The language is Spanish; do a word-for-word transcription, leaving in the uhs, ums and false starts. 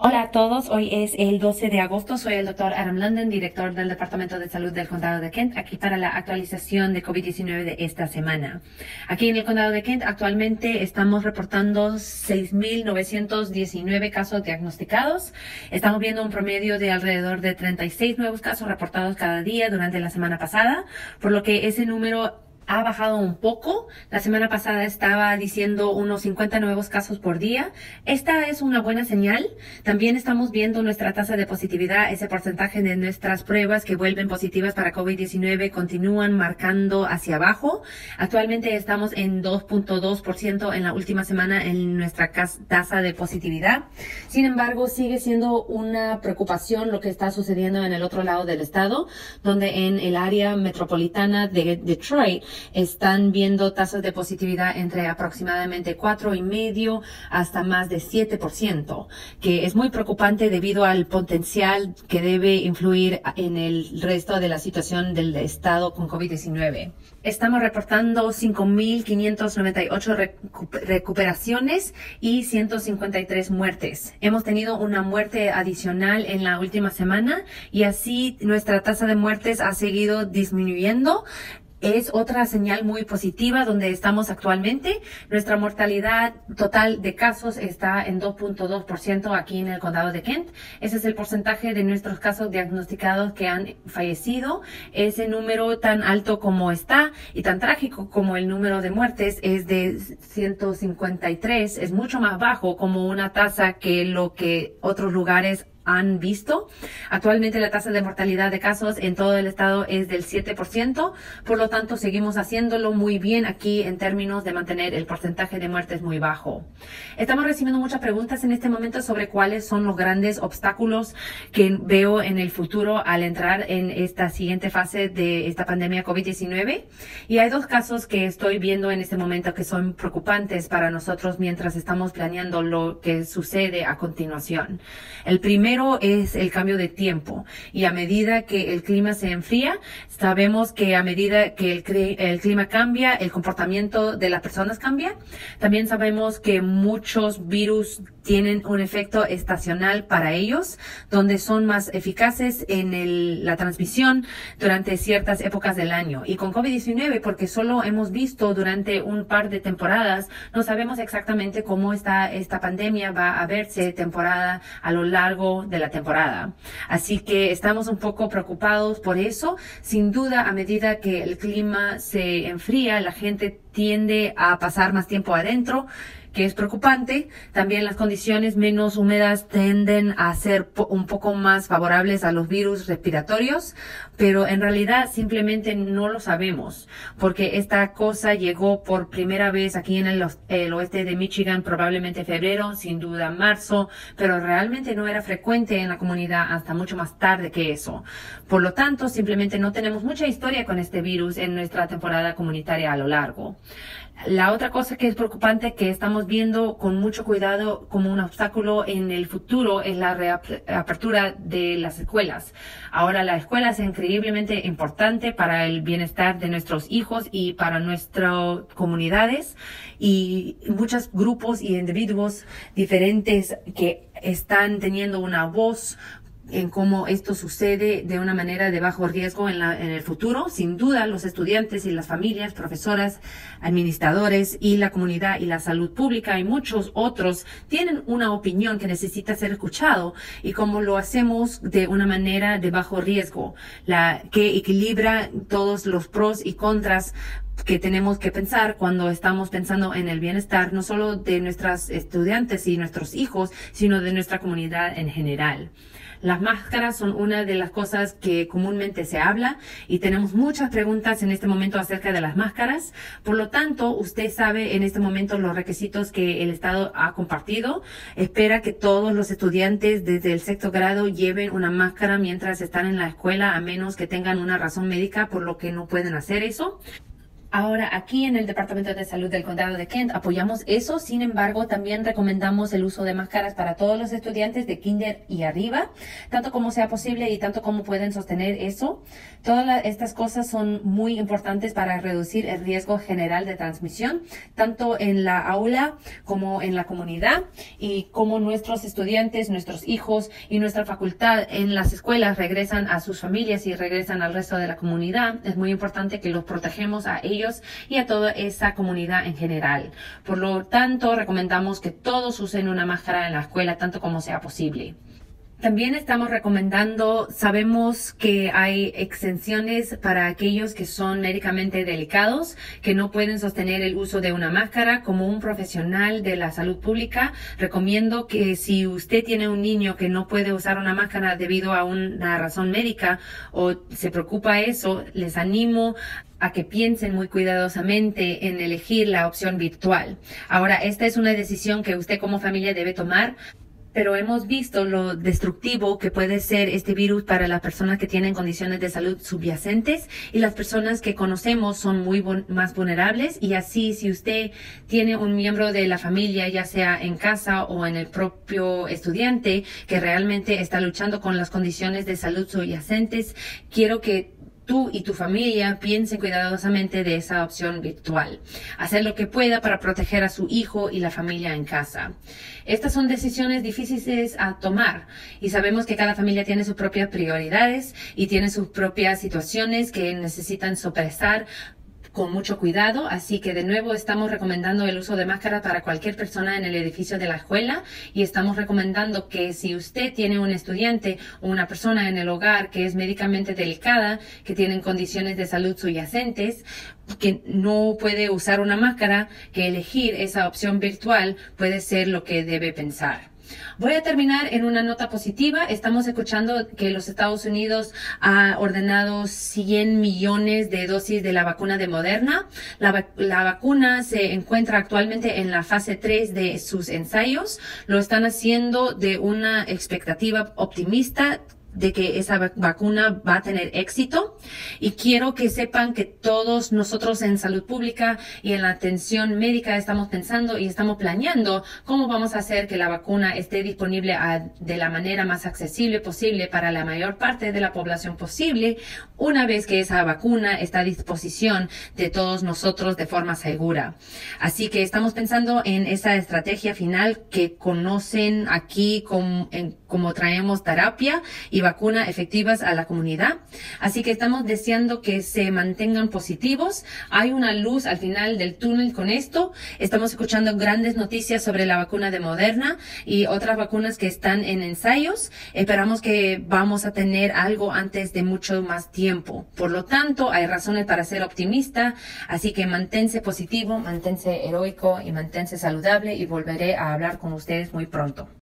Hola a todos, hoy es el doce de agosto, soy el doctor Adam London, director del Departamento de Salud del Condado de Kent, aquí para la actualización de COVID diecinueve de esta semana. Aquí en el Condado de Kent actualmente estamos reportando seis mil novecientos diecinueve casos diagnosticados. Estamos viendo un promedio de alrededor de treinta y seis nuevos casos reportados cada día durante la semana pasada, por lo que ese número ha bajado un poco. La semana pasada estaba diciendo unos cincuenta nuevos casos por día. Esta es una buena señal. También estamos viendo nuestra tasa de positividad, ese porcentaje de nuestras pruebas que vuelven positivas para COVID diecinueve continúan marcando hacia abajo. Actualmente estamos en dos punto dos por ciento en la última semana en nuestra tasa de positividad. Sin embargo, sigue siendo una preocupación lo que está sucediendo en el otro lado del estado, donde en el área metropolitana de Detroit están viendo tasas de positividad entre aproximadamente cuatro y medio hasta más de siete por ciento, que es muy preocupante debido al potencial que debe influir en el resto de la situación del estado con COVID diecinueve. Estamos reportando cinco mil quinientas noventa y ocho recu recuperaciones y ciento cincuenta y tres muertes. Hemos tenido una muerte adicional en la última semana y así nuestra tasa de muertes ha seguido disminuyendo. Es otra señal muy positiva donde estamos actualmente. Nuestra mortalidad total de casos está en dos punto dos por ciento aquí en el condado de Kent. Ese es el porcentaje de nuestros casos diagnosticados que han fallecido. Ese número tan alto como está y tan trágico como el número de muertes es de ciento cincuenta y tres. Es mucho más bajo como una tasa que lo que otros lugares han visto. Actualmente la tasa de mortalidad de casos en todo el estado es del siete por ciento, por lo tanto seguimos haciéndolo muy bien aquí en términos de mantener el porcentaje de muertes muy bajo. Estamos recibiendo muchas preguntas en este momento sobre cuáles son los grandes obstáculos que veo en el futuro al entrar en esta siguiente fase de esta pandemia COVID diecinueve, y hay dos casos que estoy viendo en este momento que son preocupantes para nosotros mientras estamos planeando lo que sucede a continuación. El primero es el cambio de tiempo, y a medida que el clima se enfría, sabemos que a medida que el, el clima cambia, el comportamiento de las personas cambia. También sabemos que muchos virus tienen un efecto estacional para ellos, donde son más eficaces en el, la transmisión durante ciertas épocas del año. Y con COVID diecinueve, porque solo hemos visto durante un par de temporadas, no sabemos exactamente cómo está esta pandemia va a verse temporada a lo largo de la temporada. Así que estamos un poco preocupados por eso. Sin duda, a medida que el clima se enfría, la gente tiende a pasar más tiempo adentro, que es preocupante. También las condiciones menos húmedas tienden a ser po un poco más favorables a los virus respiratorios, pero en realidad simplemente no lo sabemos, porque esta cosa llegó por primera vez aquí en el, el oeste de Michigan, probablemente en febrero, sin duda marzo, pero realmente no era frecuente en la comunidad hasta mucho más tarde que eso. Por lo tanto, simplemente no tenemos mucha historia con este virus en nuestra temporada comunitaria a lo largo. La otra cosa que es preocupante, que estamos viendo con mucho cuidado como un obstáculo en el futuro, es la reapertura de las escuelas. Ahora la escuela es increíblemente importante para el bienestar de nuestros hijos y para nuestras comunidades, y muchos grupos y individuos diferentes que están teniendo una voz en cómo esto sucede de una manera de bajo riesgo en, la, en el futuro. Sin duda, los estudiantes y las familias, profesoras, administradores y la comunidad y la salud pública y muchos otros tienen una opinión que necesita ser escuchado, y cómo lo hacemos de una manera de bajo riesgo, la que equilibra todos los pros y contras que tenemos que pensar cuando estamos pensando en el bienestar no solo de nuestros estudiantes y nuestros hijos, sino de nuestra comunidad en general. Las máscaras son una de las cosas que comúnmente se habla, y tenemos muchas preguntas en este momento acerca de las máscaras. Por lo tanto, usted sabe en este momento los requisitos que el Estado ha compartido. Espera que todos los estudiantes desde el sexto grado lleven una máscara mientras están en la escuela, a menos que tengan una razón médica por lo que no pueden hacer eso. Ahora, aquí en el Departamento de Salud del Condado de Kent apoyamos eso. Sin embargo, también recomendamos el uso de máscaras para todos los estudiantes de kinder y arriba, tanto como sea posible y tanto como pueden sostener eso. Todas la, estas cosas son muy importantes para reducir el riesgo general de transmisión, tanto en la aula como en la comunidad, y como nuestros estudiantes, nuestros hijos y nuestra facultad en las escuelas regresan a sus familias y regresan al resto de la comunidad. Es muy importante que los protegemos a ellos y a toda esa comunidad en general. Por lo tanto, recomendamos que todos usen una máscara en la escuela tanto como sea posible. También estamos recomendando, sabemos que hay exenciones para aquellos que son médicamente delicados, que no pueden sostener el uso de una máscara. Como un profesional de la salud pública, recomiendo que si usted tiene un niño que no puede usar una máscara debido a una razón médica o se preocupa eso, les animo a que piensen muy cuidadosamente en elegir la opción virtual. Ahora, esta es una decisión que usted como familia debe tomar, pero hemos visto lo destructivo que puede ser este virus para las personas que tienen condiciones de salud subyacentes, y las personas que conocemos son muy más vulnerables. Y así, si usted tiene un miembro de la familia, ya sea en casa o en el propio estudiante, que realmente está luchando con las condiciones de salud subyacentes, quiero que tú y tu familia piensen cuidadosamente de esa opción virtual. Hacer lo que pueda para proteger a su hijo y la familia en casa. Estas son decisiones difíciles a tomar y sabemos que cada familia tiene sus propias prioridades y tiene sus propias situaciones que necesitan sopesar con mucho cuidado, así que de nuevo estamos recomendando el uso de máscara para cualquier persona en el edificio de la escuela, y estamos recomendando que si usted tiene un estudiante o una persona en el hogar que es médicamente delicada, que tienen condiciones de salud subyacentes, que no puede usar una máscara, que elegir esa opción virtual puede ser lo que debe pensar. Voy a terminar en una nota positiva. Estamos escuchando que los Estados Unidos ha ordenado cien millones de dosis de la vacuna de Moderna. La, vac la vacuna se encuentra actualmente en la fase tres de sus ensayos. Lo están haciendo de una expectativa optimista de que esa vacuna va a tener éxito, y quiero que sepan que todos nosotros en salud pública y en la atención médica estamos pensando y estamos planeando cómo vamos a hacer que la vacuna esté disponible a, de la manera más accesible posible para la mayor parte de la población posible, una vez que esa vacuna está a disposición de todos nosotros de forma segura. Así que estamos pensando en esa estrategia final que conocen aquí como, en, como traemos terapia y vacuna efectivas a la comunidad. Así que estamos deseando que se mantengan positivos. Hay una luz al final del túnel con esto. Estamos escuchando grandes noticias sobre la vacuna de Moderna y otras vacunas que están en ensayos. Esperamos que vamos a tener algo antes de mucho más tiempo. Por lo tanto, hay razones para ser optimista. Así que manténse positivo, manténse heroico y manténse saludable, y volveré a hablar con ustedes muy pronto.